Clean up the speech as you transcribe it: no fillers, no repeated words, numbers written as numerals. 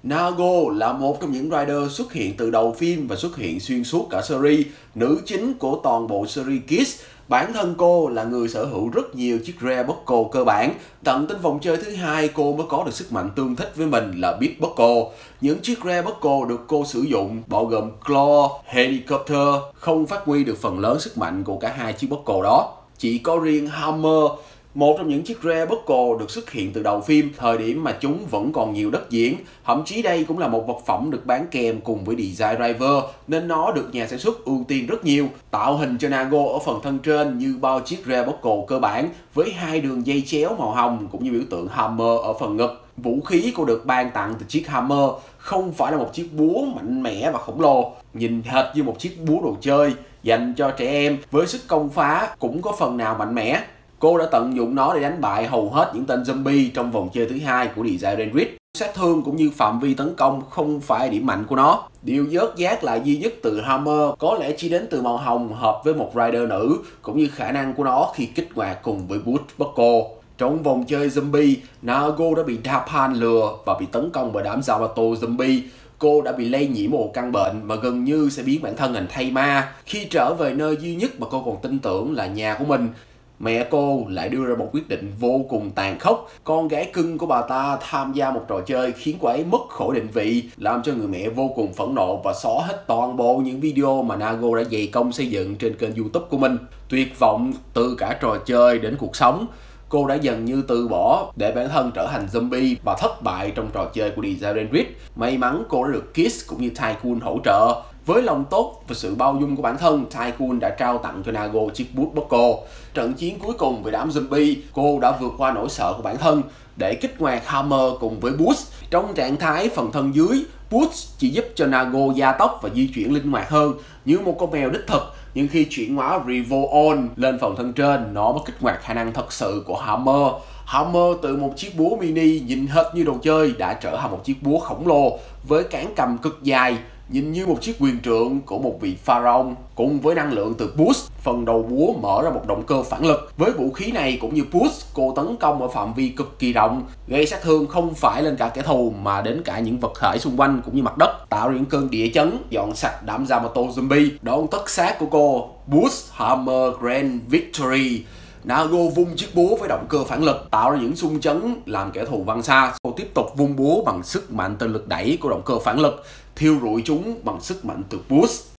Nago là một trong những rider xuất hiện từ đầu phim và xuất hiện xuyên suốt cả series, nữ chính của toàn bộ series Kiss. Bản thân cô là người sở hữu rất nhiều chiếc Rare Buckle cơ bản. Tận đến vòng chơi thứ hai cô mới có được sức mạnh tương thích với mình là Beat Buckle. Những chiếc Rare Buckle được cô sử dụng bao gồm Claw, Helicopter không phát huy được phần lớn sức mạnh của cả hai chiếc Buckle đó. Chỉ có riêng Hammer, một trong những chiếc Rare Buckle được xuất hiện từ đầu phim, thời điểm mà chúng vẫn còn nhiều đất diễn. Thậm chí đây cũng là một vật phẩm được bán kèm cùng với Design Driver, nên nó được nhà sản xuất ưu tiên rất nhiều. Tạo hình cho Nago ở phần thân trên như bao chiếc Rare Buckle cơ bản, với hai đường dây chéo màu hồng cũng như biểu tượng Hammer ở phần ngực. Vũ khí cô được ban tặng từ chiếc Hammer không phải là một chiếc búa mạnh mẽ và khổng lồ, nhìn hệt như một chiếc búa đồ chơi dành cho trẻ em, với sức công phá cũng có phần nào mạnh mẽ. Cô đã tận dụng nó để đánh bại hầu hết những tên zombie trong vòng chơi thứ hai của Design Renrid. Sát thương cũng như phạm vi tấn công không phải điểm mạnh của nó. Điều vớt vát lại duy nhất từ Hammer có lẽ chỉ đến từ màu hồng hợp với một rider nữ, cũng như khả năng của nó khi kích hoạt cùng với Boot Buckle. Trong vòng chơi zombie, Nago đã bị Dapan lừa và bị tấn công bởi đám Yamato zombie. Cô đã bị lây nhiễm một căn bệnh mà gần như sẽ biến bản thân thành thây ma. Khi trở về nơi duy nhất mà cô còn tin tưởng là nhà của mình, mẹ cô lại đưa ra một quyết định vô cùng tàn khốc. Con gái cưng của bà ta tham gia một trò chơi khiến cô ấy mất khỏi định vị, làm cho người mẹ vô cùng phẫn nộ và xóa hết toàn bộ những video mà Nago đã dày công xây dựng trên kênh YouTube của mình. Tuyệt vọng từ cả trò chơi đến cuộc sống, cô đã dần như từ bỏ để bản thân trở thành zombie và thất bại trong trò chơi của Design Renrid. May mắn cô đã được Kiss cũng như Tycoon hỗ trợ. Với lòng tốt và sự bao dung của bản thân, Tycoon đã trao tặng cho Nago chiếc Boot Buckle. Trận chiến cuối cùng với đám zombie, cô đã vượt qua nỗi sợ của bản thân để kích hoạt Hammer cùng với Boost. Trong trạng thái phần thân dưới, Boost chỉ giúp cho Nago gia tốc và di chuyển linh hoạt hơn như một con mèo đích thực. Nhưng khi chuyển hóa Revo On lên phần thân trên, nó mới kích hoạt khả năng thật sự của Hammer. Hammer từ một chiếc búa mini nhìn hệt như đồ chơi đã trở thành một chiếc búa khổng lồ với cán cầm cực dài, nhìn như một chiếc quyền trượng của một vị pharaoh. Cùng với năng lượng từ Boost, phần đầu búa mở ra một động cơ phản lực. Với vũ khí này cũng như Boost, cô tấn công ở phạm vi cực kỳ rộng, gây sát thương không phải lên cả kẻ thù mà đến cả những vật thể xung quanh cũng như mặt đất, tạo ra những cơn địa chấn, dọn sạch đám Yamato zombie. Đòn tất sát của cô, Boost Hammer Grand Victory. Nago vung chiếc búa với động cơ phản lực, tạo ra những xung chấn làm kẻ thù văng xa. Cô tiếp tục vung búa bằng sức mạnh từ lực đẩy của động cơ phản lực, thiêu rụi chúng bằng sức mạnh từ Boost.